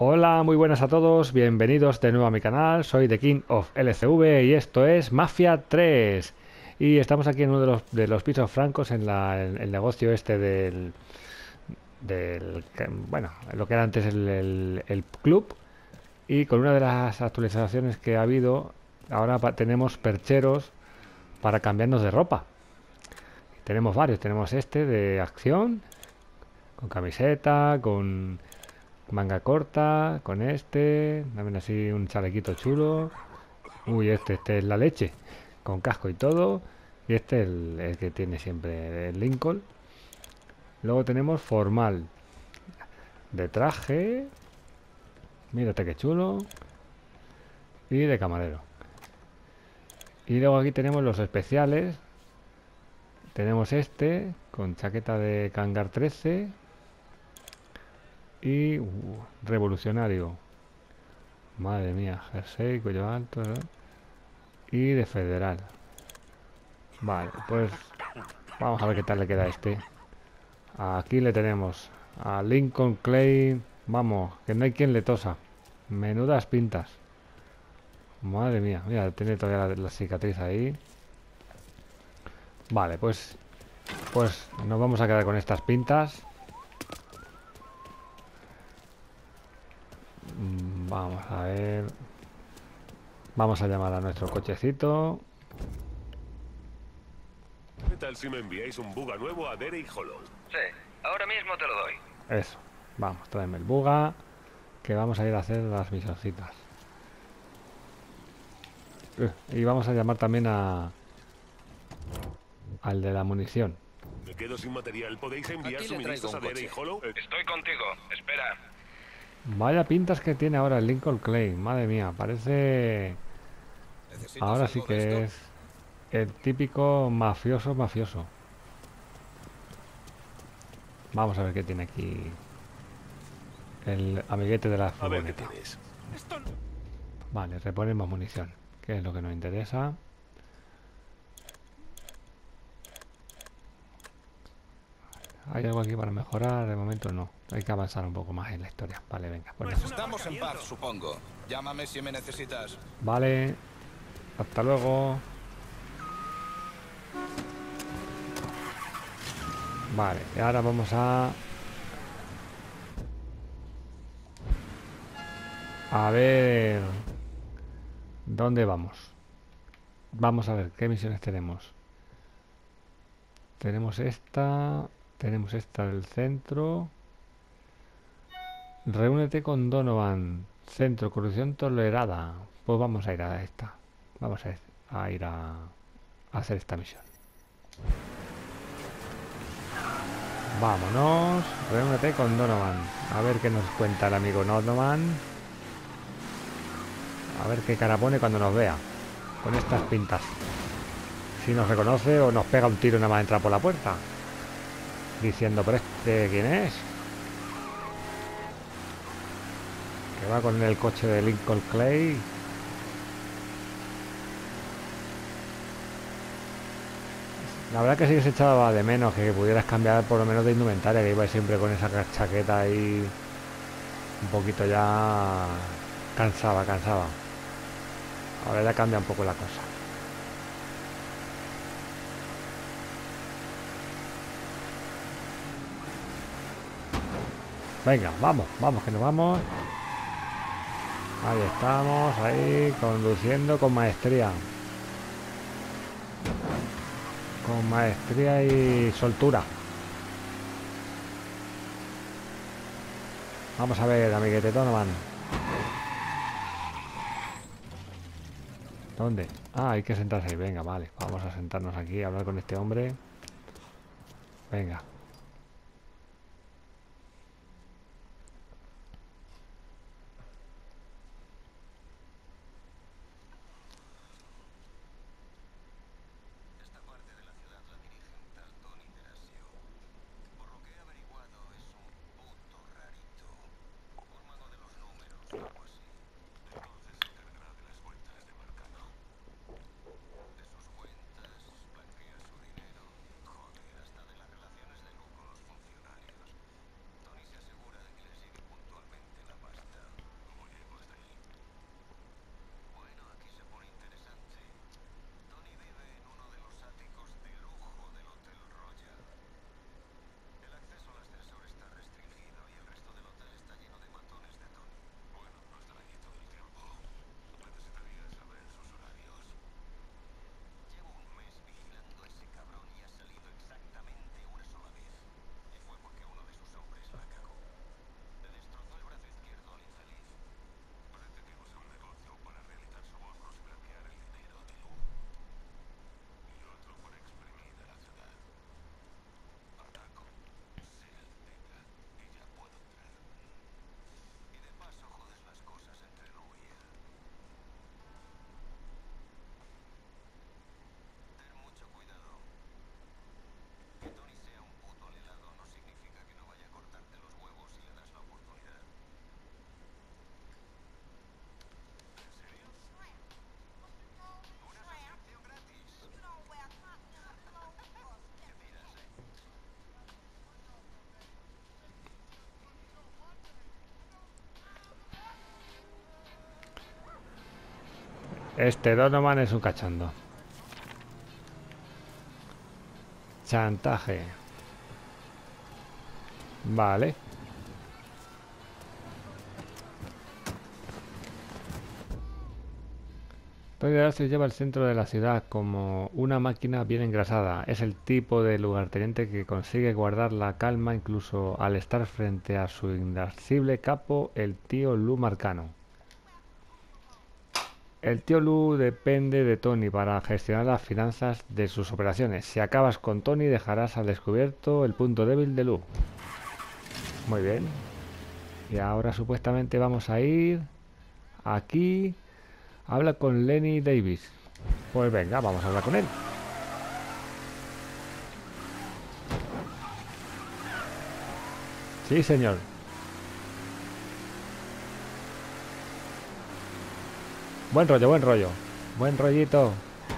Hola, muy buenas a todos, bienvenidos de nuevo a mi canal, soy The King of LCV y esto es Mafia 3. Y estamos aquí en uno de los pisos francos en el negocio este bueno, lo que era antes el club. Y con una de las actualizaciones que ha habido, ahora tenemos percheros para cambiarnos de ropa. Tenemos varios, tenemos este de acción, con camiseta, con manga corta, con este, también así un chalequito chulo. Uy, este es la leche, con casco y todo. Y este es el que tiene siempre el Lincoln. Luego tenemos formal, de traje, mírate qué chulo, y de camarero. Y luego aquí tenemos los especiales. Tenemos este, con chaqueta de Kangar 13 y revolucionario. Madre mía, jersey, cuello alto, ¿no? Y de federal. Vale, pues vamos a ver qué tal le queda a este. Aquí le tenemos a Lincoln Clay. Vamos, que no hay quien le tosa. Menudas pintas. Madre mía, mira, tiene todavía la cicatriz ahí. Vale, pues nos vamos a quedar con estas pintas. Vamos a ver. Vamos a llamar a nuestro cochecito. ¿Qué tal si me enviáis un buga nuevo a Derey Hollow? Sí, ahora mismo te lo doy. Eso. Vamos, tráeme el buga. Que vamos a ir a hacer las misioncitas. Y vamos a llamar también al de la munición. Me quedo sin material. ¿Podéis enviar Aquí le traigo suministros un a Derey coche. Hollow? Estoy contigo, espera. Vaya pintas que tiene ahora el Lincoln Clay. Madre mía, parece... ¿Necesitas Ahora sí algo de que esto? es el típico mafioso mafioso. Vamos a ver qué tiene aquí el amiguete de la A ver qué furgoneta. tienes. Vale, reponemos munición, que es lo que nos interesa. ¿Hay algo aquí para mejorar? De momento no. Hay que avanzar un poco más en la historia. Vale, venga, pues nada. Estamos en paz, supongo. Llámame si me necesitas. Vale, hasta luego. Vale, y ahora vamos a ver dónde vamos. Vamos a ver qué misiones tenemos. Tenemos esta del centro. Reúnete con Donovan. Centro, corrupción tolerada. Pues vamos a ir a esta. Vamos a ir a hacer esta misión. Vámonos. Reúnete con Donovan. A ver qué nos cuenta el amigo Donovan. A ver qué cara pone cuando nos vea. Con estas pintas. Si nos reconoce o nos pega un tiro nada más entrar por la puerta. Diciendo, pero este, ¿quién es? Que va con el coche de Lincoln Clay. La verdad que sí que se echaba de menos que pudieras cambiar por lo menos de indumentaria, que iba siempre con esa chaqueta ahí un poquito ya cansaba. Ahora ya cambia un poco la cosa. Venga, vamos que nos vamos. Ahí estamos, ahí conduciendo con maestría. Con maestría y soltura. Vamos a ver, amiguete Donovan. ¿Dónde? Ah, hay que sentarse ahí. Venga, vale. Vamos a sentarnos aquí a hablar con este hombre. Venga. Esta parte de la ciudad la dirige un tal Tony Terasio. Por lo que he averiguado, es un puto rarito. Por mago de los números o algo así. Entonces se encargará de las cuentas de Marcano. De sus cuentas, blanquea su dinero. Joder, hasta de las relaciones de Este Donovan es un cachondo. Chantaje. Vale. Tony Darcy lleva el centro de la ciudad como una máquina bien engrasada. Es el tipo de lugarteniente que consigue guardar la calma incluso al estar frente a su inasible capo, el tío Lou Marcano. El tío Lou depende de Tony para gestionar las finanzas de sus operaciones. Si acabas con Tony, dejarás al descubierto el punto débil de Lou. Muy bien. Y ahora supuestamente vamos a ir aquí. Habla con Lenny Davis. Pues venga, vamos a hablar con él. Sí, señor. Buen rollo, buen rollo. Buen rollito.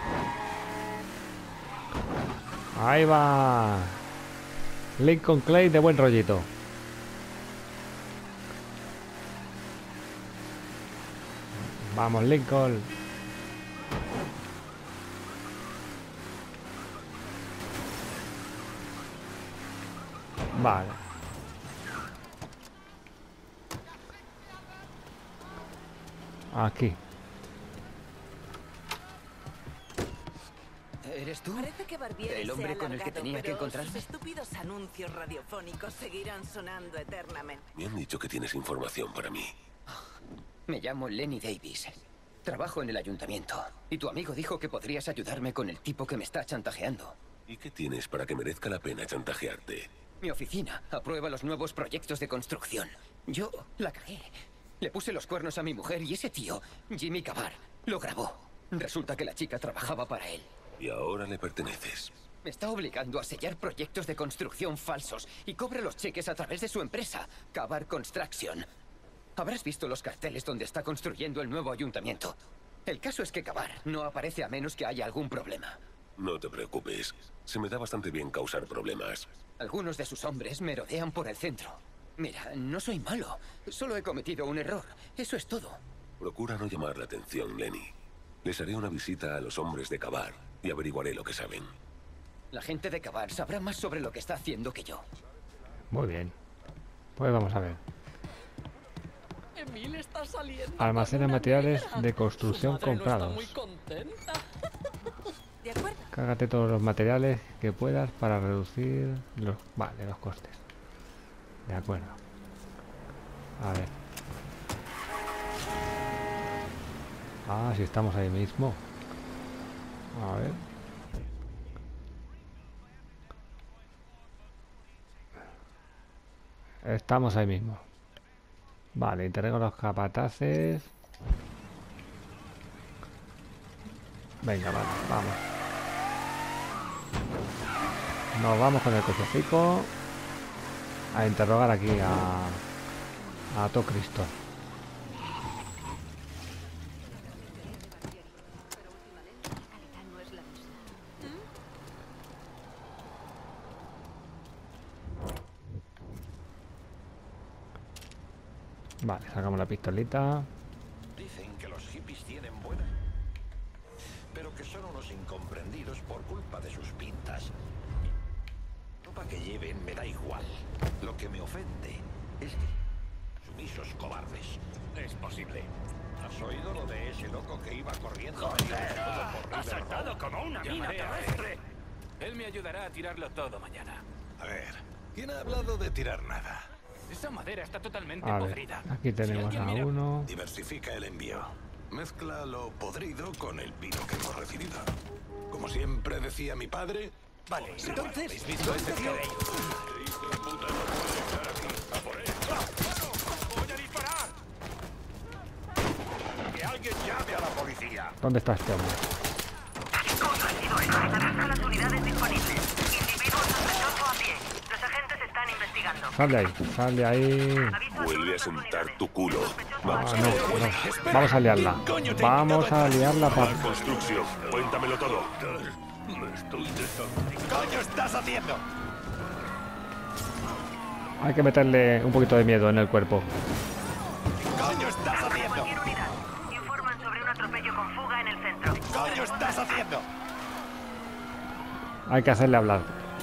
Ahí va. Lincoln Clay de buen rollito. Vamos, Lincoln. Vale. Aquí. ¿Eres tú? Parece que Barbieri El se hombre ha con el que alargado, tenía que pero encontrarme. sus estúpidos anuncios radiofónicos seguirán sonando eternamente. Me han dicho que tienes información para mí. Me llamo Lenny Davis. Trabajo en el ayuntamiento. Y tu amigo dijo que podrías ayudarme con el tipo que me está chantajeando. ¿Y qué tienes para que merezca la pena chantajearte? Mi oficina aprueba los nuevos proyectos de construcción. Yo la cagué. Le puse los cuernos a mi mujer y ese tío, Jimmy Cavar, lo grabó. Resulta que la chica trabajaba para él. Y ahora le perteneces. Me está obligando a sellar proyectos de construcción falsos y cobra los cheques a través de su empresa, Cavar Construction. Habrás visto los carteles donde está construyendo el nuevo ayuntamiento. El caso es que Cavar no aparece a menos que haya algún problema. No te preocupes. Se me da bastante bien causar problemas. Algunos de sus hombres merodean por el centro. Mira, no soy malo. Solo he cometido un error. Eso es todo. Procura no llamar la atención, Lenny. Les haré una visita a los hombres de Cavar y averiguaré lo que saben. La gente de Cavar sabrá más sobre lo que está haciendo que yo. Muy bien. Pues vamos a ver. Emil está saliendo. Almacena con una materiales negra. de construcción Su madre no está comprados. muy contenta. ¿De acuerdo? Cágate todos los materiales que puedas para reducir los, vale, los costes. De acuerdo. A ver. Ah, si estamos ahí mismo. A ver. Estamos ahí mismo. Vale, interrogo los capataces. Venga, vale, vamos. Nos vamos con el cochecico a interrogar aquí a todo Cristo. Vale, sacamos la pistolita. Dicen que los hippies tienen buena, pero que son unos incomprendidos por culpa de sus pintas. La ropa que lleven me da igual. Lo que me ofende es que sumisos cobardes. Es posible. ¿Has oído lo de ese loco que iba corriendo? ¡Ha saltado como una mina terrestre! Él me ayudará a tirarlo todo mañana. A ver, ¿quién ha hablado de tirar nada? Esa madera está totalmente A ver, podrida. aquí tenemos Si a alguien mira- uno. Diversifica el envío. Mezcla lo podrido con el vino que hemos recibido. Como siempre decía mi padre. Vale, entonces, ¿habéis visto este tío? ¡Voy a disparar! ¡Que alguien llame a la policía! ¿Dónde está este hombre? Las unidades disponibles. Individuo sospechoso a pie. Los agentes están investigando. Sal de ahí, sal de ahí. Vuelve a sentar tu culo. Ah, Vamos. no, no. Vamos a liarla. Vamos a liarla para... Cavar Construcción. Cuéntamelo todo. ¿Coño estás haciendo? Hay que meterle un poquito de miedo en el cuerpo. ¿Qué coño estás haciendo? Cualquier unidad. Informan sobre un atropello con fuga en el centro. ¿Qué coño estás haciendo? Hay que hacerle hablar.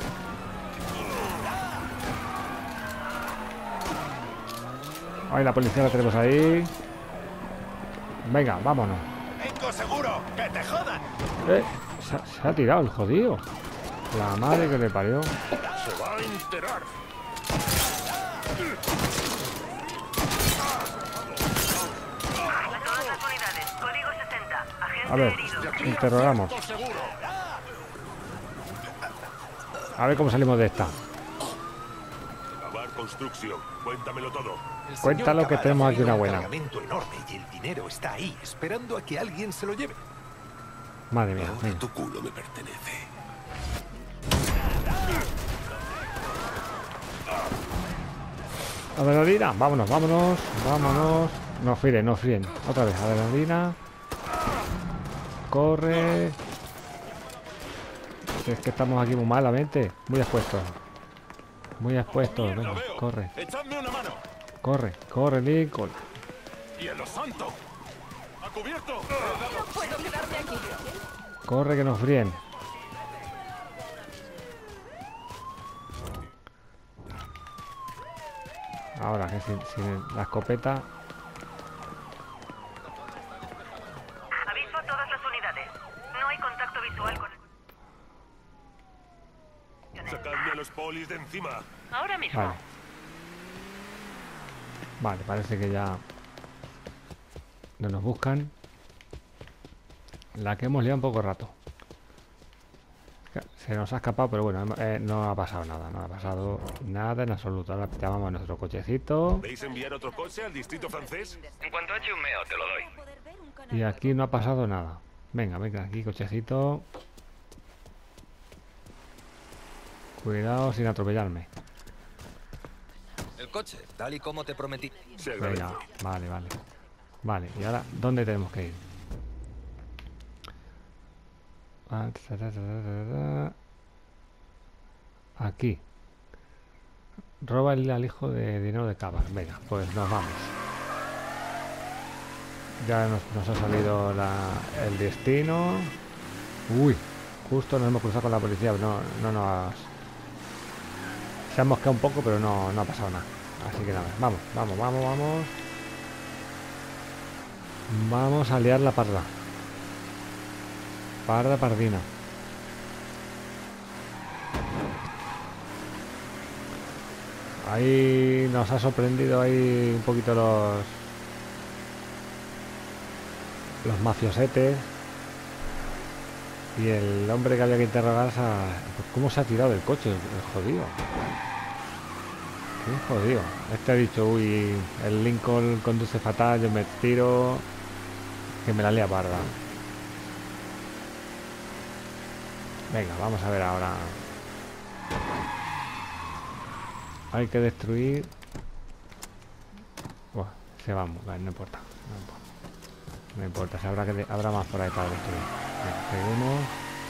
Ahí la policía la tenemos ahí. Venga, vámonos. Vengo seguro. ¡Que te jodan! Se ha tirado el jodido. La madre que le parió. Se va a enterar. A todas las unidades. Código 60. Agente A ver, herido. interrogamos. A ver cómo salimos de esta. Cavar construcción. Cuéntamelo todo. El señor Cuéntalo que Cabar tenemos ha aquí una traído un buena. cargamento enorme y el dinero está ahí, esperando a que alguien se lo lleve. Madre mía, Ahora venga. tu culo me pertenece. Adrenalina, vámonos, vámonos, vámonos. No fríen, no fríen. Otra vez, adrenalina. Corre. Es que estamos aquí muy malamente. Muy expuestos. Muy expuestos. Venga, corre, ¡Echadme una mano! corre, corre, Lincoln. ¡Hielo santo! ¡A cubierto! No puedo quedarme aquí. Corre que nos fríen. Ahora que sin la escopeta. Aviso a todas las unidades. No hay contacto visual con... Sacadme a los polis de encima. Ahora mismo. Vale. Vale, parece que ya no nos buscan. La que hemos liado un poco rato. Se nos ha escapado, pero bueno, no ha pasado nada. No ha pasado nada en absoluto. Ahora llamamos a nuestro cochecito. ¿Veis enviar otro coche al distrito francés? En cuanto eche un meo, te lo doy. Y aquí no ha pasado nada. Venga, venga, aquí cochecito. Cuidado sin atropellarme. El coche, tal y como te prometí. Se Venga, agradece. vale, vale. Vale, y ahora, ¿dónde tenemos que ir? Aquí. Roba el alijo de dinero de Cabar. Venga, pues nos vamos. Ya nos ha salido el destino. Uy, justo nos hemos cruzado con la policía. No nos... Se ha mosqueado un poco, pero no ha pasado nada. Así que nada, vamos. Vamos a liar la parda. Parda pardina. Ahí nos ha sorprendido ahí un poquito los mafiosetes. Y el hombre que había que interrogar ¿cómo se ha tirado del coche? El jodido. Qué jodido. Este ha dicho, uy, el Lincoln conduce fatal, yo me tiro, que me la lía parda. Venga, vamos a ver ahora. Hay que destruir. Buah, se va, vale, no importa. No importa, habrá más por ahí para destruir. Venga, seguimos.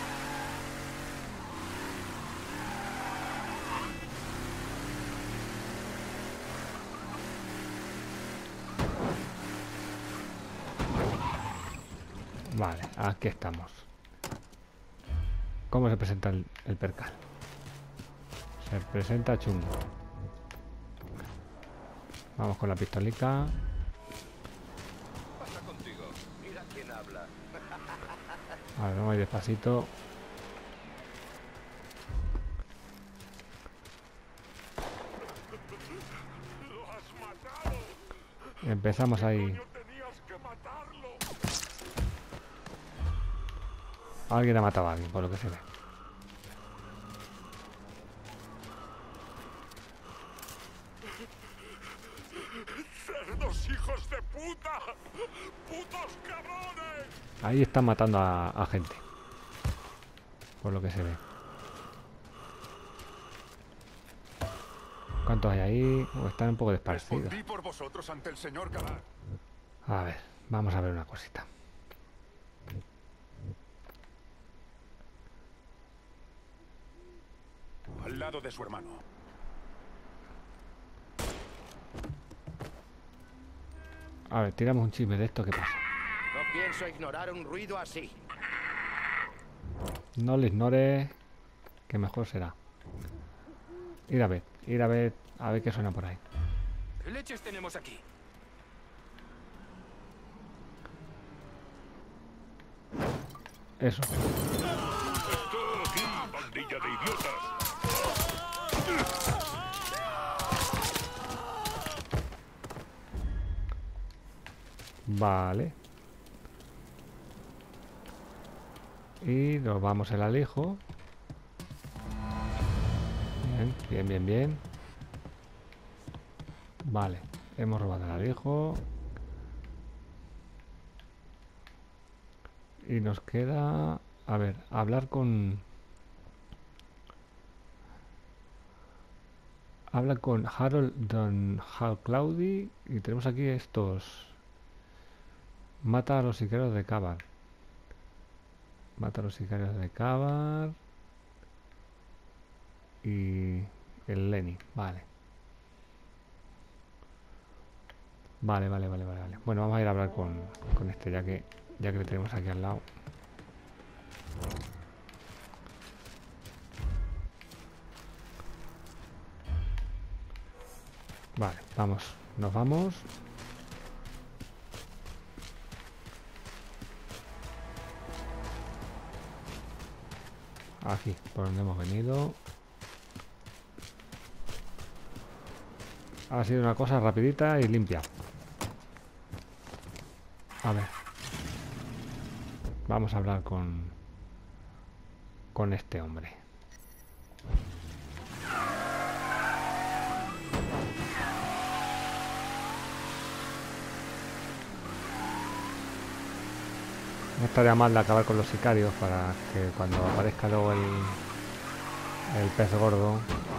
Vale, aquí estamos. ¿Cómo se presenta el percal? Se presenta chungo. Vamos con la pistolica. Pasa contigo. Mira quién habla. A ver, vamos a ir despacito. Empezamos ahí. Alguien ha matado a alguien, por lo que se ve. ¡Cerdos hijos de puta! ¡Putos cabrones! Ahí están matando a gente. Por lo que se ve. ¿Cuántos hay ahí? Están un poco desparcidos. Respondí por vosotros ante el señor Cabar. A ver, vamos a ver una cosita. Al lado de su hermano. A ver, tiramos un chisme de esto, ¿qué pasa? No pienso ignorar un ruido así. No le ignore, que mejor será. Ir a ver qué suena por ahí. ¿Qué leches tenemos aquí? Eso. Aquí, pandilla de idiotas. Vale. Y nos vamos al alijo. Bien. Vale, hemos robado el alijo. Y nos queda, a ver, hablar con... Habla con Harold Don Hal Claudi. Y tenemos aquí estos. Mata a los sicarios de Kabar. Mata a los sicarios de Kabar. Y el Lenny, vale. Vale. Bueno, vamos a ir a hablar con este, ya que le tenemos aquí al lado. Vale, nos vamos. Aquí, por donde hemos venido. Ha sido una cosa rapidita y limpia. A ver. Vamos a hablar con este hombre. No estaría mal de acabar con los sicarios para que cuando aparezca luego el pez gordo.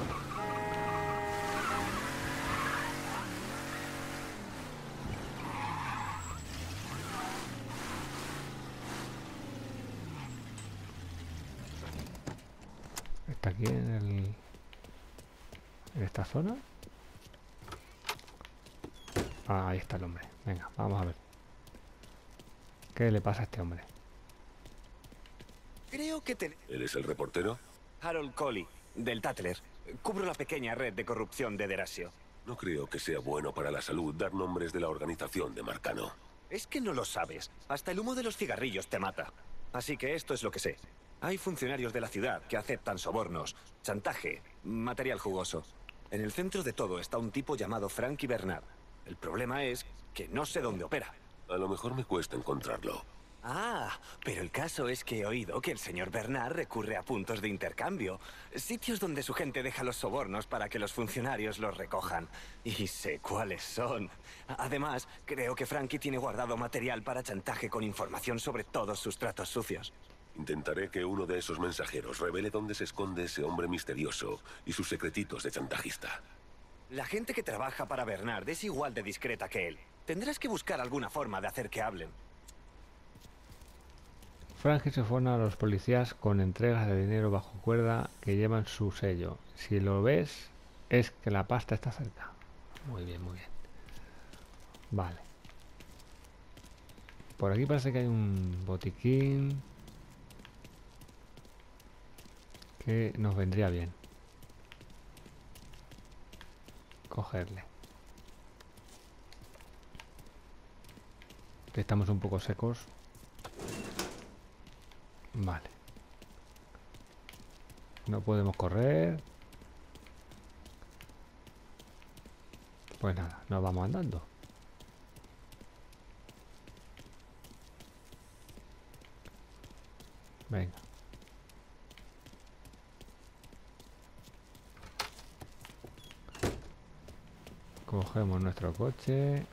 Está aquí en esta zona. Ah, ahí está el hombre. Venga, vamos a ver. ¿Qué le pasa a este hombre? Creo que te... ¿Él es el reportero? Harold Colley, del Tatler. Cubro la pequeña red de corrupción de Derasio. No creo que sea bueno para la salud dar nombres de la organización de Marcano. Es que no lo sabes. Hasta el humo de los cigarrillos te mata. Así que esto es lo que sé. Hay funcionarios de la ciudad que aceptan sobornos, chantaje, material jugoso. En el centro de todo está un tipo llamado Frankie Bernard. El problema es que no sé dónde opera. A lo mejor me cuesta encontrarlo. Ah, pero el caso es que he oído que el señor Bernard recurre a puntos de intercambio. Sitios donde su gente deja los sobornos para que los funcionarios los recojan. Y sé cuáles son. Además, creo que Frankie tiene guardado material para chantaje con información sobre todos sus tratos sucios. Intentaré que uno de esos mensajeros revele dónde se esconde ese hombre misterioso y sus secretitos de chantajista. La gente que trabaja para Bernard es igual de discreta que él. Tendrás que buscar alguna forma de hacer que hablen. Frankie se forma a los policías con entregas de dinero bajo cuerda que llevan su sello. Si lo ves, es que la pasta está cerca. Muy bien. Vale. Por aquí parece que hay un botiquín que nos vendría bien cogerle. Que estamos un poco secos. Vale. No podemos correr. Pues nada, nos vamos andando. Venga. Cogemos nuestro coche.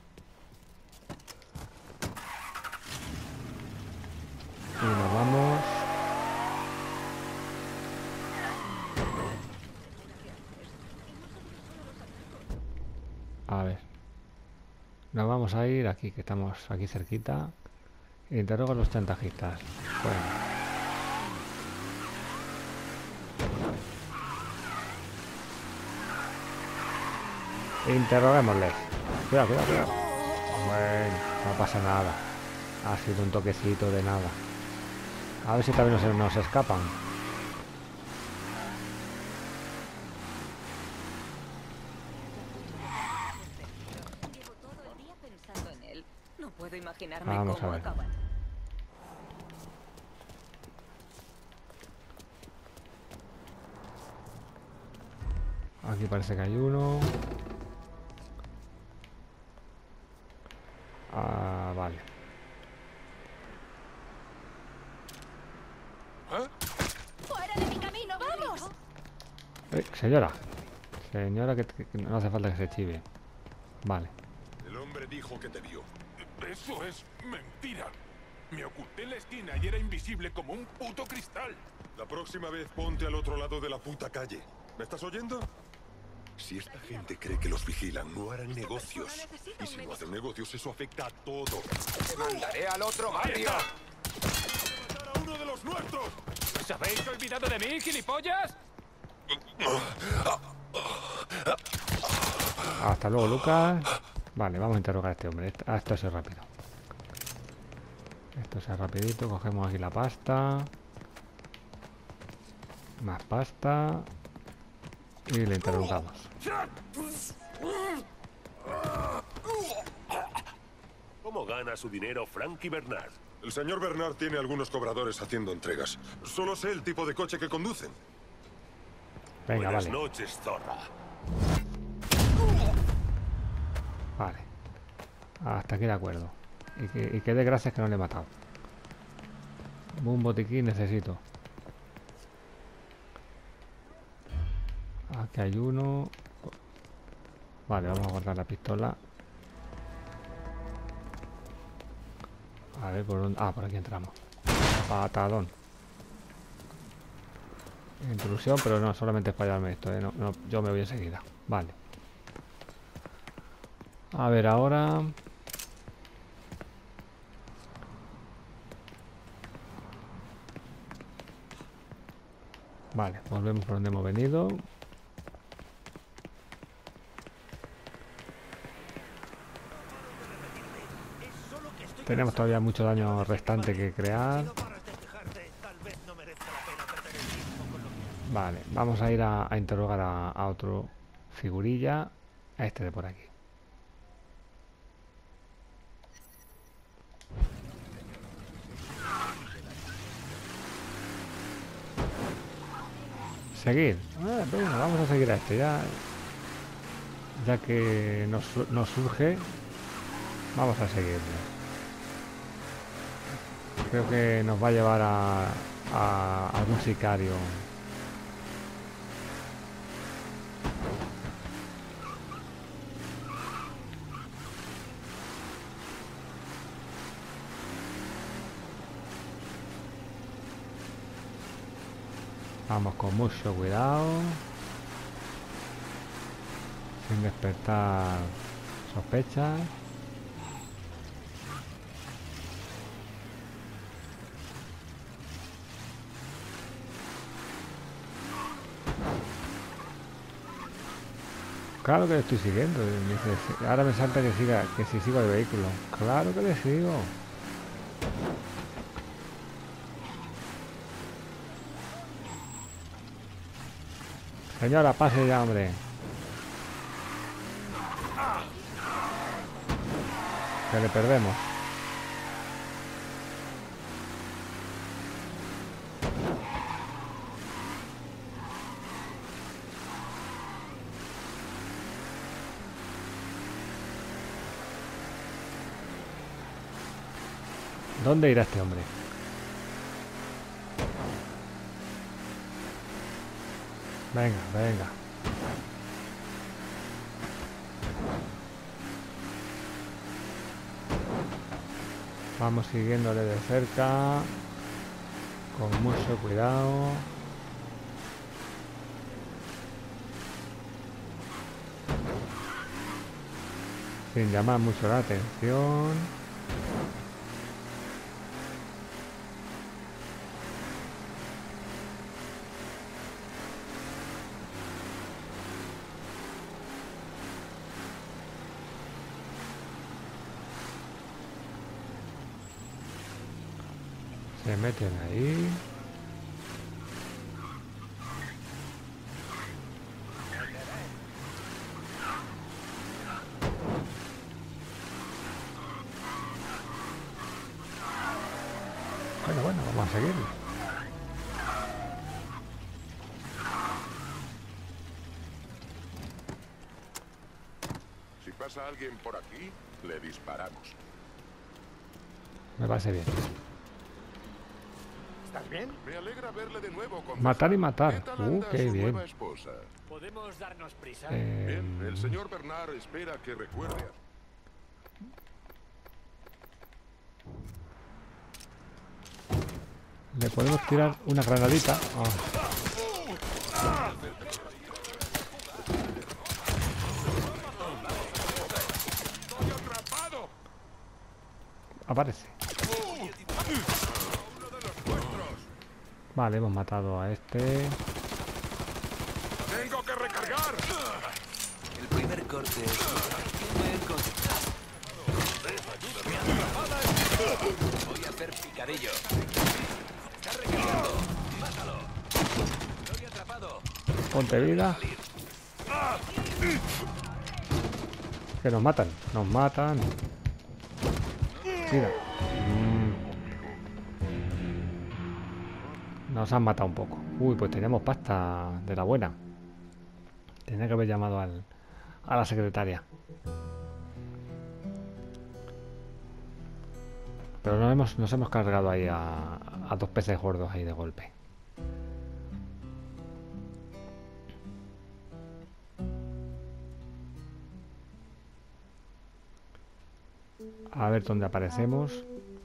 Y nos vamos. A ver. Nos vamos a ir aquí, que estamos aquí cerquita. Interroga a los chantajistas. Bueno. Interroguémosles. Cuidado. Bueno, no pasa nada. Ha sido un toquecito de nada. A ver si también nos escapan. Llevo todo el día pensando en él. No puedo imaginarme Vamos cómo a ver. acaban. Aquí parece que hay uno. Ah, vale. ¡Fuera de mi camino, vamos! Señora. Señora, que no hace falta que se chive. Vale. El hombre dijo que te vio. Eso es mentira. Me oculté en la esquina y era invisible como un puto cristal. La próxima vez ponte al otro lado de la puta calle. ¿Me estás oyendo? Si esta gente cree que los vigilan, no harán negocios. Y si no hacen negocios, eso afecta a todo. ¡Te mandaré al otro barrio! ¡Matar a uno de los nuestros! ¿Os habéis olvidado de mí, gilipollas? Hasta luego, Lucas. Vale, vamos a interrogar a este hombre. Esto es rápido. Esto es rapidito. Cogemos aquí la pasta. Más pasta. Y le interrogamos. ¿Cómo gana su dinero Frankie Bernard? El señor Bernard tiene algunos cobradores haciendo entregas. Solo sé el tipo de coche que conducen. Venga, Buenas vale. noches, zorra. Vale. Hasta aquí de acuerdo. Y que dé gracias que no le he matado. Un botiquín necesito. Aquí hay uno. Vale, vamos a guardar la pistola. A ver por dónde. Ah, por aquí entramos. Patadón. Intrusión, pero no, solamente es para llevarme esto, ¿eh? No, yo me voy enseguida. Vale. A ver, ahora. Vale, volvemos por donde hemos venido. Tenemos todavía mucho daño restante que crear. Vale, vamos a ir a interrogar a otro figurilla. A este de por aquí. Seguir. Venga, vamos a seguir a este. Ya que nos surge, vamos a seguirle. Creo que nos va a llevar a algún sicario. Vamos con mucho cuidado, sin despertar sospechas. Claro que le estoy siguiendo. Ahora me salta que si sigo el vehículo. Claro que le sigo. Señora, pase ya, hombre. Que le perdemos. ¿Dónde irá este hombre? Venga, venga. Vamos siguiéndole de cerca, con mucho cuidado. Sin llamar mucho la atención. Se meten ahí. Bueno, vamos a seguir. Si pasa alguien por aquí, le disparamos. Me parece bien. ¿Estás bien? Me alegra verle de nuevo. Matar y matar. ¿Qué tal anda Qué su bien. nueva esposa? ¿Podemos darnos prisa? Bien, el señor Bernard espera que recuerde. Le podemos tirar una granadita. Aparece. Vale, hemos matado a este. ¡Tengo que recargar! El primer corte es... Voy a hacer picadillo. Está recargando. Mátalo. Estoy atrapado. Ponte vida. Que nos matan. Nos matan. Mira. Nos han matado un poco. Uy, pues tenemos pasta de la buena. Tenía que haber llamado a la secretaria. Pero nos hemos cargado ahí a dos peces gordos ahí de golpe. A ver dónde aparecemos.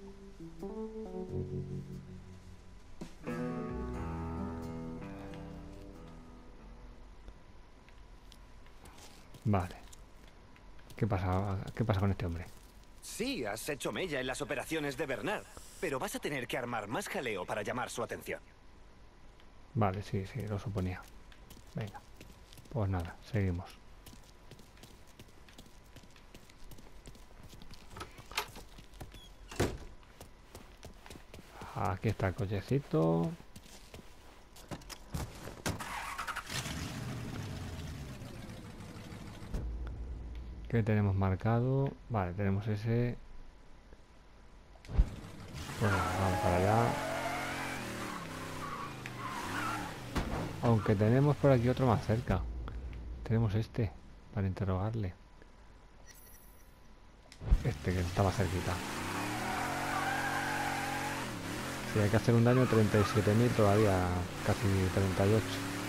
Vale. ¿Qué pasa con este hombre? Sí, has hecho mella en las operaciones de Bernard, pero vas a tener que armar más jaleo para llamar su atención. Vale, sí, lo suponía. Venga. Pues nada, seguimos. Aquí está el cochecito. ¿Qué tenemos marcado? Vale, tenemos ese. Bueno, vamos para allá. Aunque tenemos por aquí otro más cerca. Tenemos este para interrogarle. Este que está más cerquita. Sí, hay que hacer un daño de 37.000 todavía, casi 38.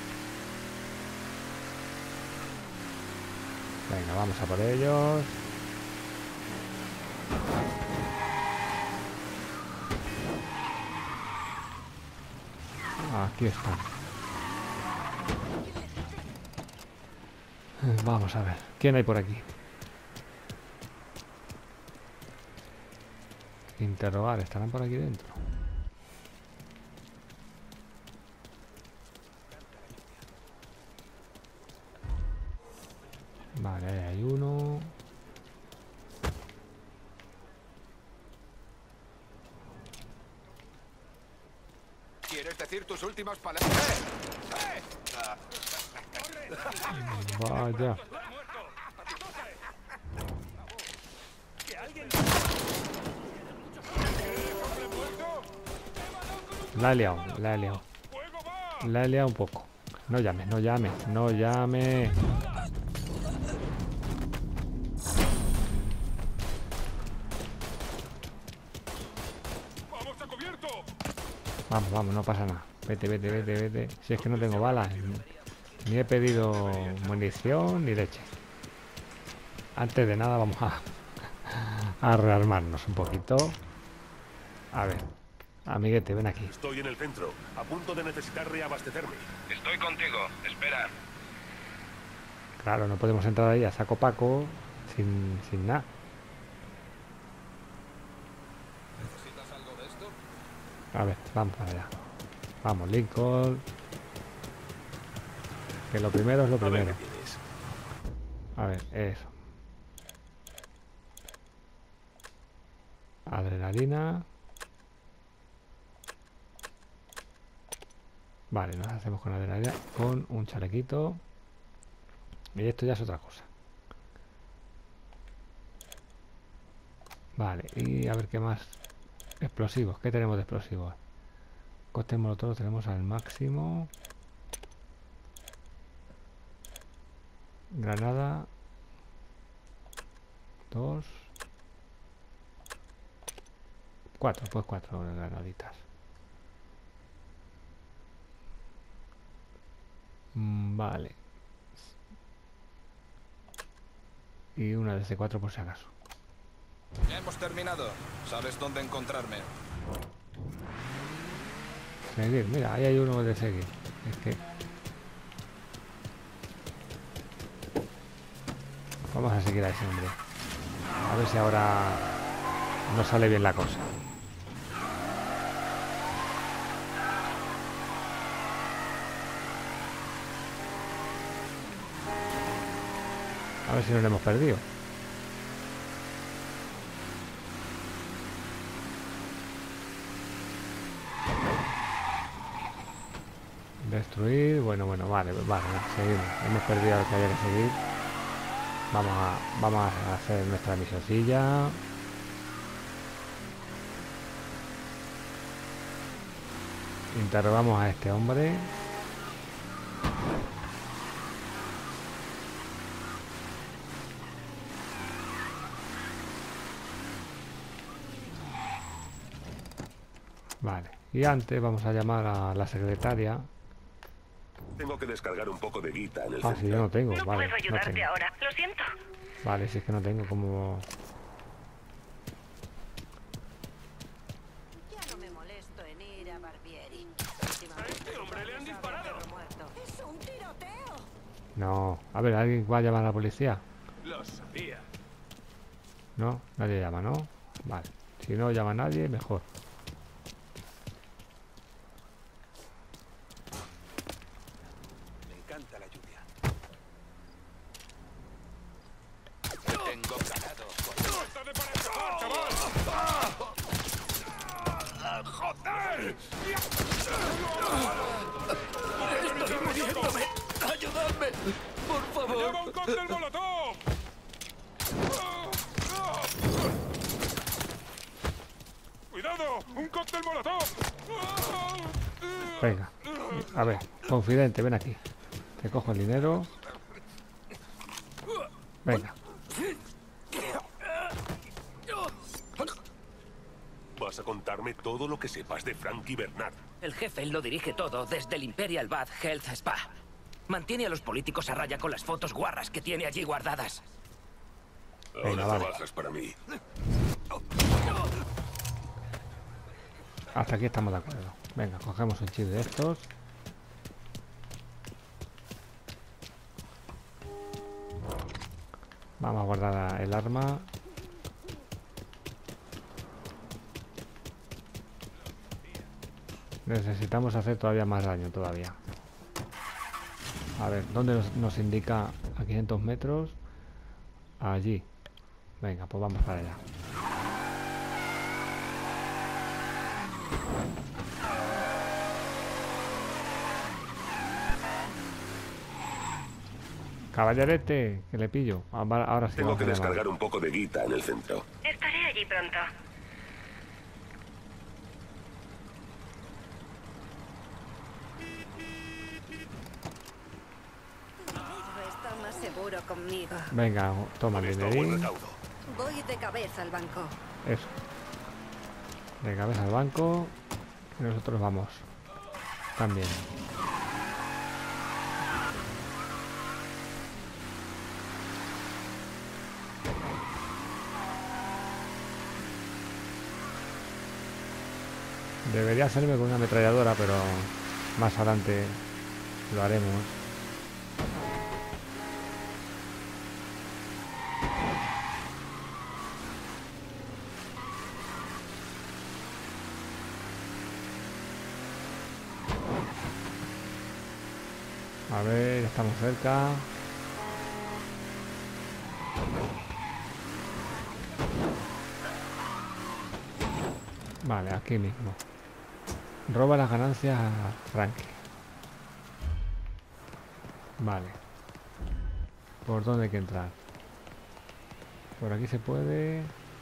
Venga, vamos a por ellos. Aquí están. Vamos a ver, ¿quién hay por aquí? Interrogar, ¿estarán por aquí dentro? Vale, ahí hay uno. ¿Quieres decir tus últimas palabras? Vaya. La he liado, la he liado. La he liado un poco. No llame, no llame, no llame. Vamos, vamos, no pasa nada. Vete, vete, vete, vete. Si es que no tengo balas. Ni he pedido munición ni leche. Antes de nada vamos a rearmarnos un poquito. A ver. Amiguete, ven aquí. Estoy en el centro, a punto de necesitar reabastecerme. Estoy contigo. Espera. Claro, no podemos entrar ahí a saco paco sin nada. ¿Necesitas algo de esto? A ver, vamos para allá. Vamos, Lincoln. Que lo primero es lo primero. A ver, eso. Adrenalina. Vale, nos hacemos con la adrenalina, con un chalequito. Y esto ya es otra cosa. Vale, y a ver qué más. Explosivos, ¿qué tenemos de explosivos? Cóctel molotov lo tenemos al máximo. Granada. 2. 4, pues 4 granaditas. Vale. Y una de C4 por si acaso. Ya hemos terminado. ¿Sabes dónde encontrarme? Seguir, mira, ahí hay uno de seguir. Es que... Vamos a seguir a ese hombre. A ver si ahora nos sale bien la cosa. A ver si no lo hemos perdido. Destruir, bueno, vale, seguimos. Hemos perdido lo que había que seguir. Vamos a hacer nuestra misioncilla. Interrogamos a este hombre. Vale, y antes vamos a llamar a la secretaria. Tengo que descargar un poco de guita en el Ah, sí, yo no tengo, No vale. puedo ayudarte ahora. Lo siento. Vale, si es que no tengo como... Ya no me molesto en ir a Barbieri. ¡A este hombre le han disparado! ¡Es un tiroteo! No, a ver, ¿alguien va a llamar a la policía? Lo sabía. No, nadie llama, ¿no? Vale, si no llama nadie, mejor. Me encanta la lluvia. Tengo ganado. ¡Joder! ¡Estoy muriéndome! ¡Ayudadme! ¡Por favor! ¡Lleva un cóctel molotov! ¡Cuidado! ¡Un cóctel molotov! Venga, a ver, confidente, ven aquí. Te cojo el dinero. Venga. Vas a contarme todo lo que sepas de Frankie Bernard. El jefe lo dirige todo desde el Imperial Bath Health Spa. Mantiene a los políticos a raya con las fotos guarras que tiene allí guardadas. Ahora Venga, vale. trabajas para mí. Hasta aquí estamos de acuerdo. Venga, cogemos un chip de estos. Vamos a guardar el arma. Necesitamos hacer todavía más daño todavía. A ver, ¿dónde nos indica? A 500 metros. Allí. Venga, pues vamos para allá. Caballerete, que le pillo. Ahora sí. Tengo vamos que a llamar. descargar un poco de guita en el centro. Estaré allí pronto. Está más seguro conmigo. Venga, toma el dinerín. Voy de cabeza al banco. Eso. De cabeza al banco. Y nosotros vamos. También. Debería hacerme con una ametralladora, pero más adelante lo haremos. A ver, ya estamos cerca. Vale, aquí mismo. Roba las ganancias a Frankie. Vale. ¿Por dónde hay que entrar? Por aquí se puede...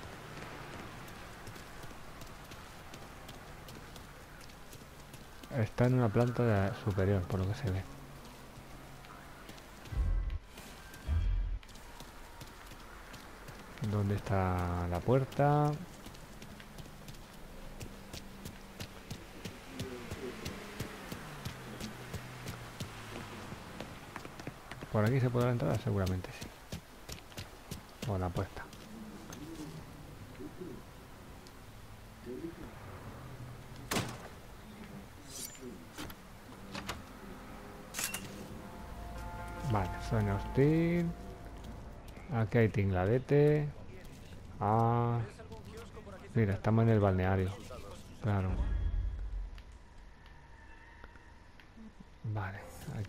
Está en una planta superior, por lo que se ve. ¿Dónde está la puerta? ¿Por aquí se podrá entrar? Seguramente sí. O la puerta. Vale, zona hostil. Aquí hay tingladete. Ah, mira, estamos en el balneario. Claro. Vale, aquí.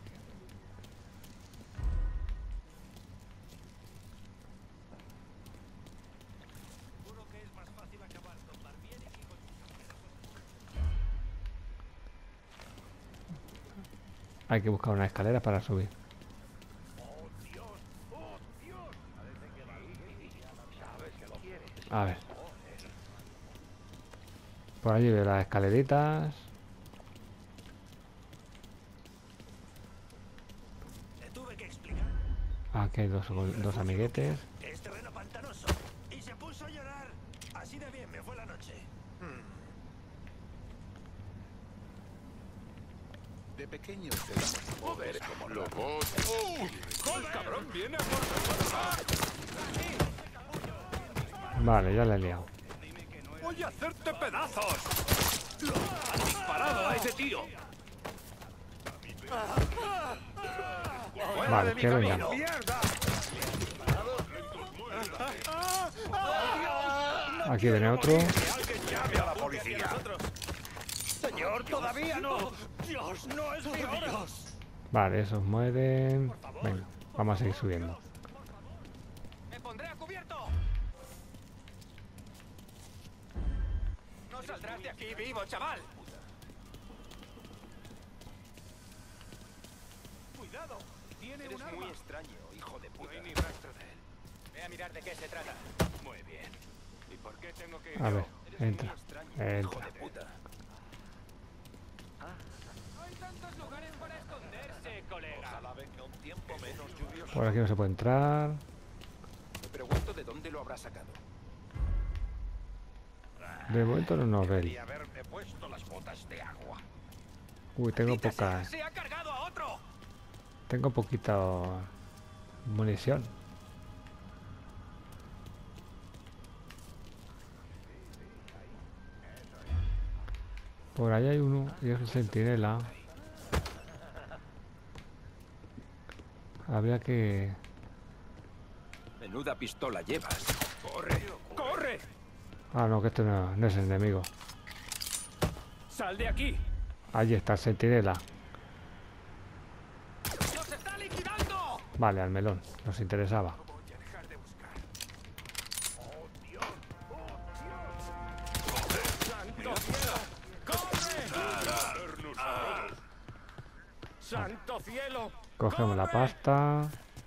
Hay que buscar una escalera para subir. A ver. Por allí veo las escaleritas. Aquí hay dos amiguetes. Es terreno pantanoso. Y se puso a llorar. Así de bien me fue la noche. De pequeño te damos poder como lobos. ¡El cabrón viene por nosotros! Vale, ya la he liado. ¡Voy a hacerte pedazos! ¡Han disparado a ese tío! Vale, que vengan. Aquí viene otro. ¡Llame a la policía! ¡Señor, todavía no! ¡Dios, no es mi hora! Vale, esos mueren. Venga, vamos a seguir subiendo. ¡Me pondré a cubierto! ¡No saldrás de aquí vivo, chaval! ¡Cuidado! Tiene un arma. Muy extraño, hijo de puta. No hay ni rastro de él. Ve a mirar de qué se trata. Muy bien. ¿Y por qué tengo que ir A ver, yo? entra. Entra. No hay tantos lugares para esconderse, colega. Ojalá venga un tiempo menos lluvioso. Por aquí no se puede entrar. Me pregunto de dónde lo habrá sacado. De momento no nos ven. Debería haberme puesto las botas de agua. Uy, tengo poca. ¡Se ha cargado a otro! Tengo poquita munición. Por ahí hay uno y es el centinela. Habría que... Menuda pistola llevas. ¡Corre! ¡Corre! Ah, no, que este no es enemigo. ¡Sal de aquí! Allí está el centinela. ¡Nos está liquidando! Vale, al melón. Nos interesaba. ¡Santo cielo! ¡Corre! ¡Santo cielo! Cogemos la pasta.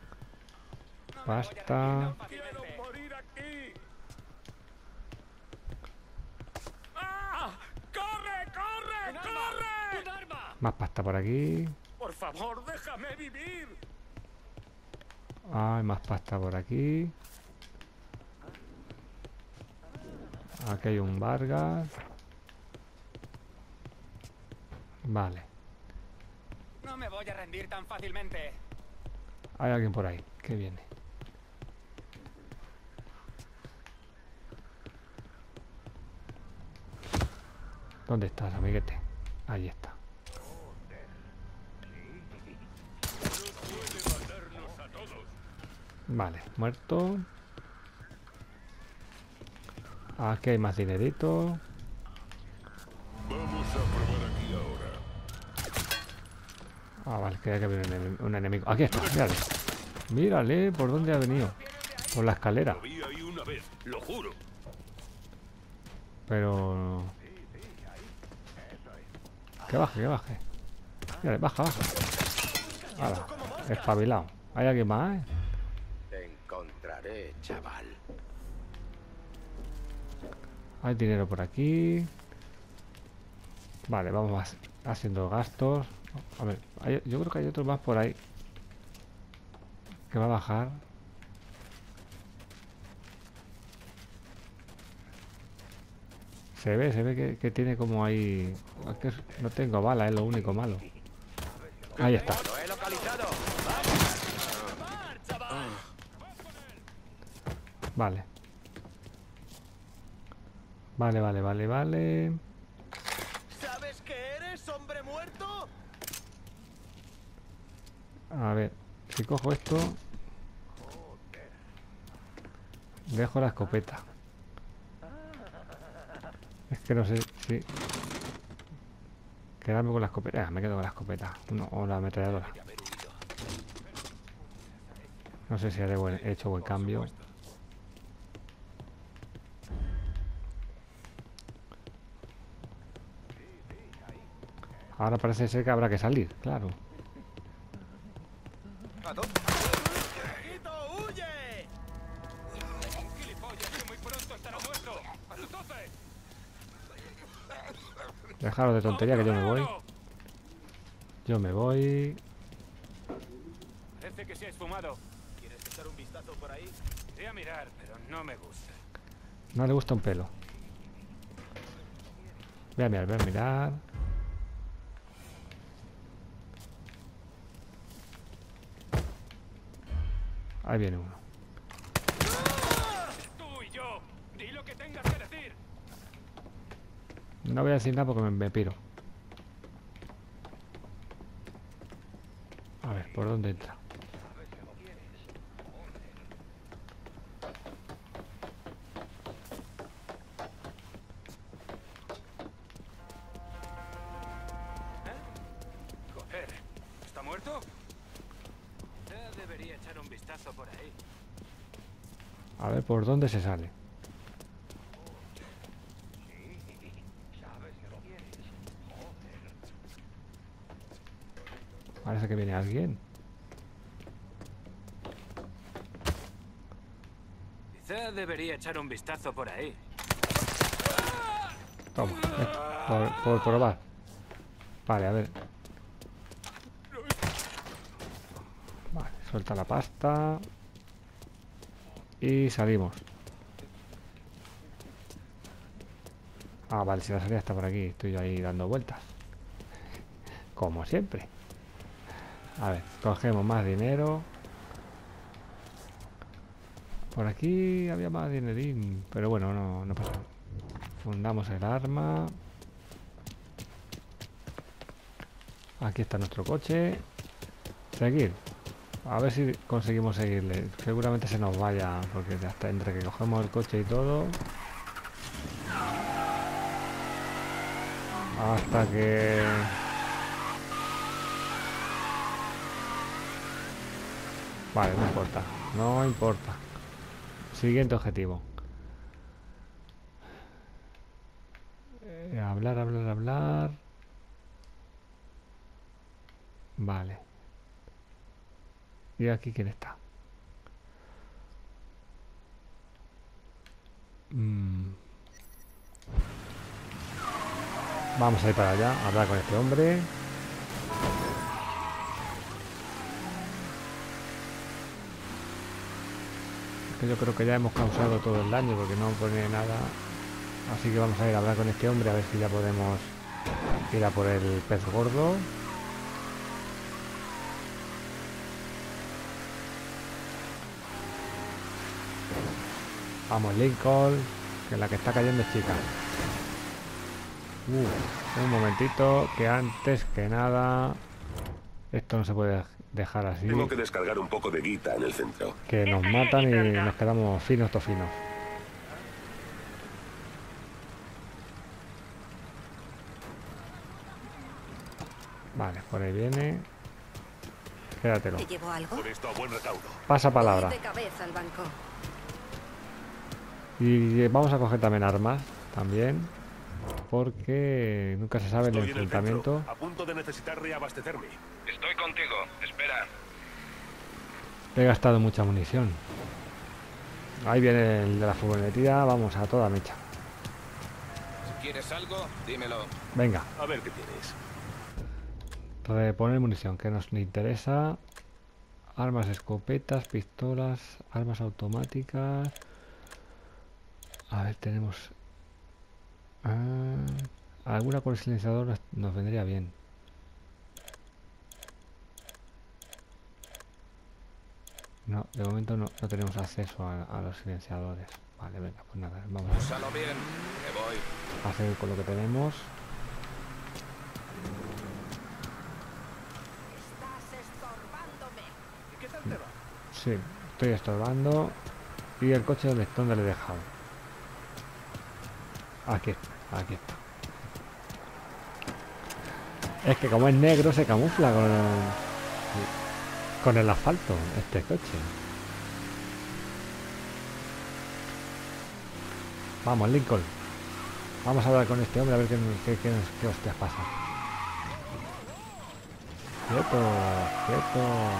Pasta. ¡Quiero morir aquí! ¡Ah! ¡Corre, corre, corre! ¡Un arma! Más pasta por aquí. ¡Por favor, déjame vivir! Hay más pasta por aquí. Aquí hay un Vargas. Vale. No me voy a rendir tan fácilmente. Hay alguien por ahí. Que viene. ¿Dónde estás, amiguete? Ahí está. Vale, muerto. Aquí hay más dinerito. Vamos a probar aquí ahora. Ah, vale, creía que había un enemigo. Aquí está, mírale. Mírale por dónde ha venido. Por la escalera. Lo vi ahí una vez, lo juro. Pero... Que baje, que baje. Mírale, baja, baja. Ahora. espabilado. ¿Hay alguien más? Te encontraré, chaval. Hay dinero por aquí. Vale, vamos haciendo gastos. A ver, yo creo que hay otro más por ahí que va a bajar. Se ve que tiene como ahí... Es que no tengo bala, es lo único malo. Ahí está. ¡Lo he localizado! Vale. Vale. ¿Sabes qué eres, hombre muerto? A ver, si cojo esto... Dejo la escopeta. Es que no sé si... Quedarme con la escopeta. Me quedo con la escopeta. No, o la ametralladora. No sé si he hecho buen cambio. Ahora parece ser que habrá que salir, claro. ¿A dónde? ¡Huye! ¡Gilipollas, que muy pronto estará muerto! ¡A tu tope! Dejaros de tontería que yo me voy. Yo me voy. Parece que se ha esfumado. ¿Quieres echar un vistazo por ahí? Voy a mirar, pero no me gusta. No le gusta un pelo. Voy a mirar. Ahí viene uno. Tú y yo. Di lo que tengas que decir. No voy a decir nada porque me piro. A ver, ¿por dónde entra? Joder, ¿está muerto? Ya debería echar un vistazo por ahí. A ver, ¿por dónde se sale? Parece que viene alguien. Quizá debería echar un vistazo por ahí. Toma, esto, por probar. Vale, a ver. Vale, suelta la pasta. Y salimos. Ah, vale, si la salida está por aquí. Estoy yo ahí dando vueltas. Como siempre. A ver, cogemos más dinero. Por aquí había más dinerín. Pero bueno, no pasa nada. Fundamos el arma. Aquí está nuestro coche. Seguir. A ver si conseguimos seguirle. Seguramente se nos vaya. Porque ya está entre que cogemos el coche y todo. Hasta que... Vale, no importa. No importa. Siguiente objetivo. Hablar. Vale. ¿Y aquí quién está? Vamos a ir para allá a hablar con este hombre. Que yo creo que ya hemos causado todo el daño porque no pone nada. Así que vamos a ir a hablar con este hombre a ver si ya podemos ir a por el pez gordo. Vamos, Lincoln, que la que está cayendo es chica. Un momentito, que antes que nada esto no se puede dejar así. Tengo que descargar un poco de guita en el centro. Que nos matan y nos quedamos finos tofinos. Vale, por ahí viene. Quédatelo. ¿Te llevo algo? Por esto a buen recaudo. Pasa palabra. De cabeza al banco. Y vamos a coger también armas, también. Porque nunca se sabe el enfrentamiento. A punto de necesitar reabastecerme. Estoy contigo. Espera. He gastado mucha munición. Ahí viene el de la furgonetilla. Vamos a toda mecha. Si quieres algo, dímelo. Venga. A ver qué tienes. Reponer munición, que nos interesa. Armas, escopetas, pistolas, armas automáticas. A ver, tenemos... alguna con el silenciador nos vendría bien. No, de momento no tenemos acceso a los silenciadores. Vale, venga, pues nada, vamos Úsalo bien, que voy. a hacer con lo que tenemos. Estás estorbándome. ¿Y qué tal te va? Sí, estoy estorbando. ¿Y el coche dónde le he dejado? Aquí está. Es que como es negro se camufla con el asfalto este coche. Vamos, Lincoln. Vamos a hablar con este hombre a ver qué hostias pasa. Quieto.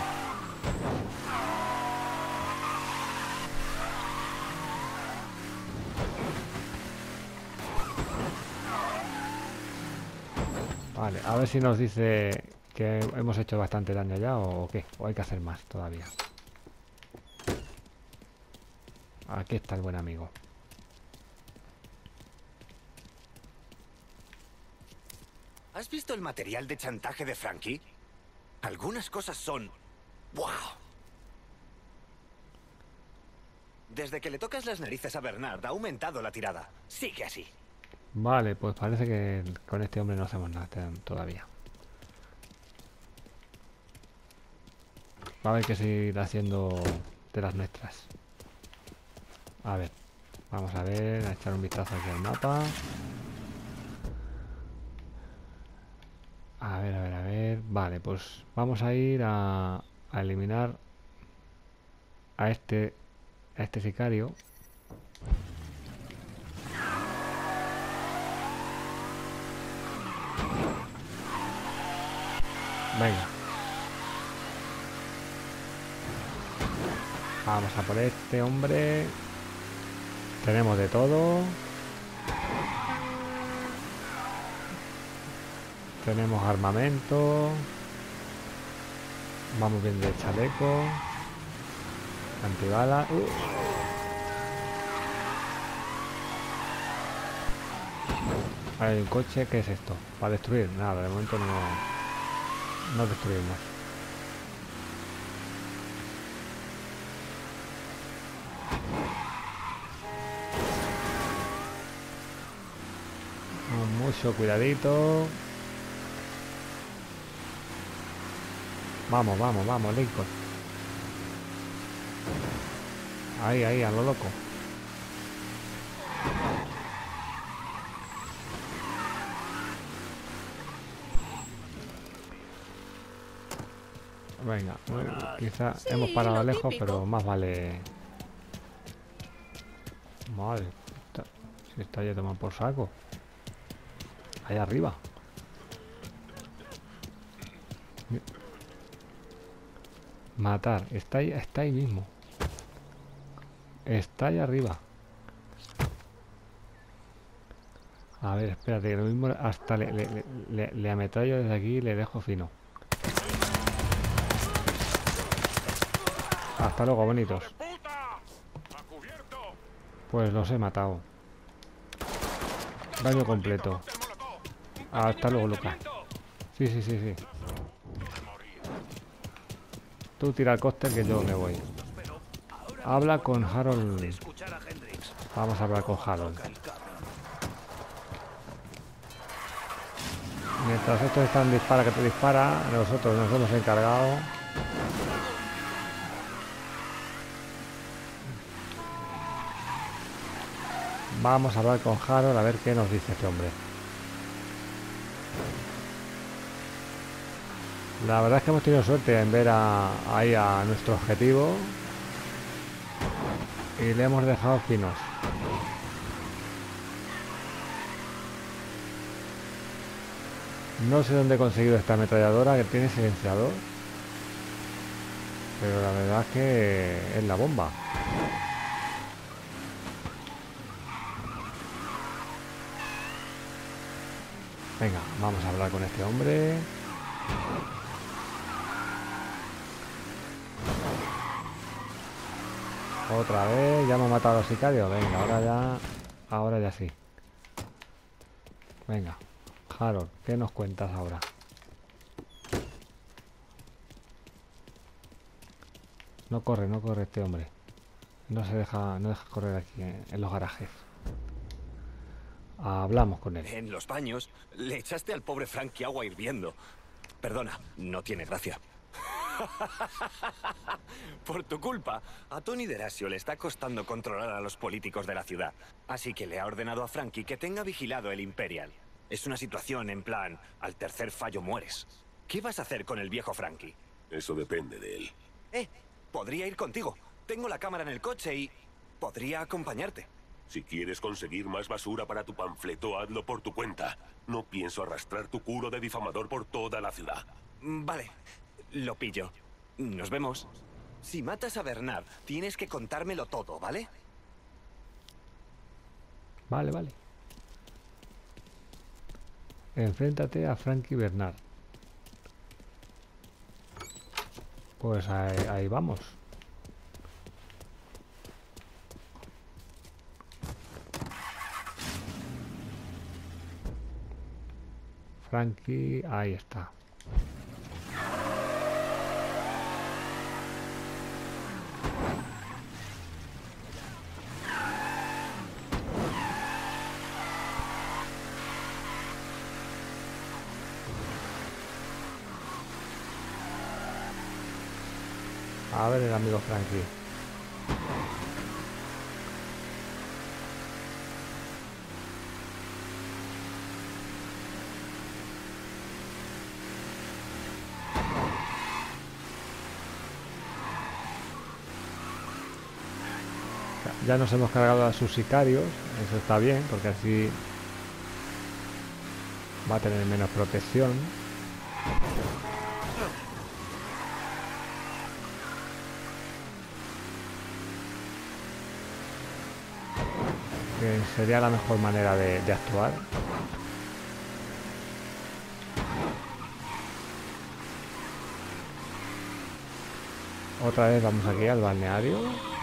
Vale, a ver si nos dice que hemos hecho bastante daño ya o qué, o hay que hacer más todavía. Aquí está el buen amigo. ¿Has visto el material de chantaje de Frankie? Algunas cosas son... ¡Wow! Desde que le tocas las narices a Bernard ha aumentado la tirada. Sigue así. Vale, pues parece que con este hombre no hacemos nada todavía. Va a haber que seguir haciendo de las nuestras. A ver, vamos a ver, a echar un vistazo aquí al mapa. A ver. Vale, pues vamos a ir a eliminar a este sicario. Venga. Vamos a por este hombre. Tenemos de todo. Tenemos armamento. Vamos bien de chaleco. Antibala. Hay un coche. ¿Qué es esto? ¿Para destruir? Nada, de momento no destruimos. Con mucho cuidadito. Vamos, Lincoln. Ahí, a lo loco. Venga, quizá hemos parado lejos, pero más vale. Madre, si está ya tomando por saco. Ahí arriba. Matar, está ahí mismo. Está ahí arriba. A ver, espérate, que lo mismo hasta le ametrallo desde aquí y le dejo fino. Hasta luego, bonitos. Pues los he matado. Daño completo. Hasta luego, Lucas. Sí. Tú tira el cóctel que yo me voy. Habla con Harold. Vamos a hablar con Harold. Mientras estos están dispara que te dispara, nosotros nos hemos encargado. Vamos a hablar con Harold a ver qué nos dice este hombre. La verdad es que hemos tenido suerte en ver ahí a nuestro objetivo y le hemos dejado finos. No sé dónde he conseguido esta ametralladora que tiene silenciador. Pero la verdad es que es la bomba. Venga, vamos a hablar con este hombre. Otra vez, ya hemos matado a los sicarios. Venga, ahora ya sí. Venga, Harold, ¿qué nos cuentas ahora? No corre este hombre. No deja correr aquí en los garajes. Hablamos con él. En los baños le echaste al pobre Frankie agua hirviendo. Perdona, no tiene gracia. Por tu culpa, a Tony Derasio le está costando controlar a los políticos de la ciudad. Así que le ha ordenado a Frankie que tenga vigilado el Imperial. Es una situación en plan, al tercer fallo mueres. ¿Qué vas a hacer con el viejo Frankie? Eso depende de él. Podría ir contigo. Tengo la cámara en el coche y podría acompañarte. Si quieres conseguir más basura para tu panfleto, hazlo por tu cuenta. No pienso arrastrar tu culo de difamador por toda la ciudad. Vale, lo pillo. Nos vemos. Si matas a Bernard, tienes que contármelo todo, ¿vale? Vale. Enfréntate a Frankie Bernard. Pues ahí vamos. Frankie, ahí está. A ver el amigo Frankie. Ya nos hemos cargado a sus sicarios, eso está bien, porque así va a tener menos protección. Que sería la mejor manera de actuar. Otra vez vamos aquí al balneario.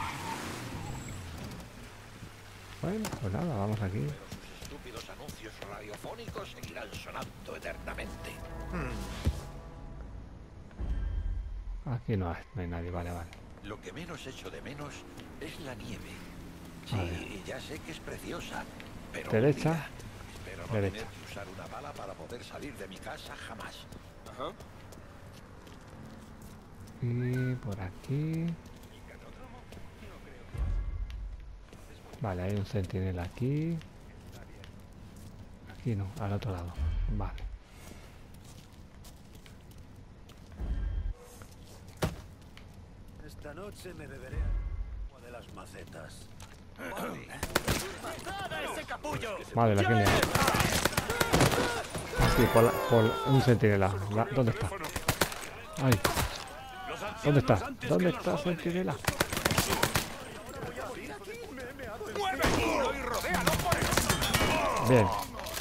Bueno, pues nada, vamos aquí. Los estúpidos anuncios radiofónicos seguirán sonando eternamente. Aquí no hay nadie, vale. Lo que menos echo de menos es la nieve. Vale. Sí, ya sé que es preciosa, pero Derecha. un día espero no Derecha. tener que usar una bala para poder salir de mi casa jamás. Ajá. Y por aquí. Vale, hay un centinela aquí. Aquí no, al otro lado. Vale. Esta noche me beberé agua de las macetas. Vale, la que le aquí, por un centinela. ¿Dónde está? Ay. ¿Dónde está? ¿Dónde está centinela? Bien.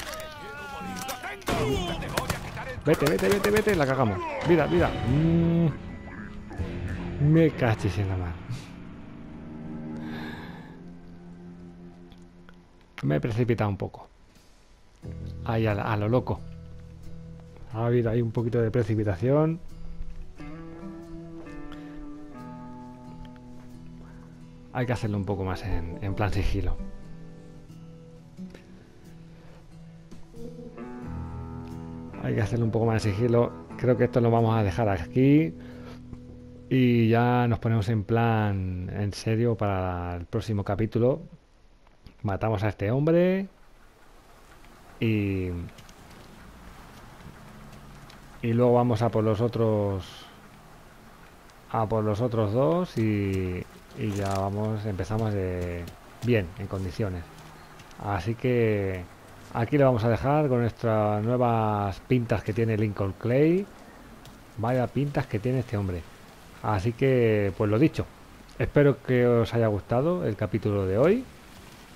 Vete, la cagamos. Vida. Me cachis en la mano. Me he precipitado un poco. Ahí a lo loco. Ha habido ahí un poquito de precipitación. Hay que hacerlo un poco más en plan sigilo. Hay que hacerlo un poco más de sigilo. Creo que esto lo vamos a dejar aquí. Y ya nos ponemos en plan en serio para el próximo capítulo. Matamos a este hombre. Y luego vamos a por los otros. A por los otros dos. Y ya empezamos bien, en condiciones. Así que aquí lo vamos a dejar con nuestras nuevas pintas que tiene Lincoln Clay. Vaya pintas que tiene este hombre. Así que, pues lo dicho. Espero que os haya gustado el capítulo de hoy.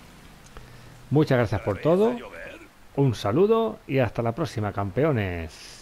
Muchas gracias por todo. Un saludo y hasta la próxima, campeones.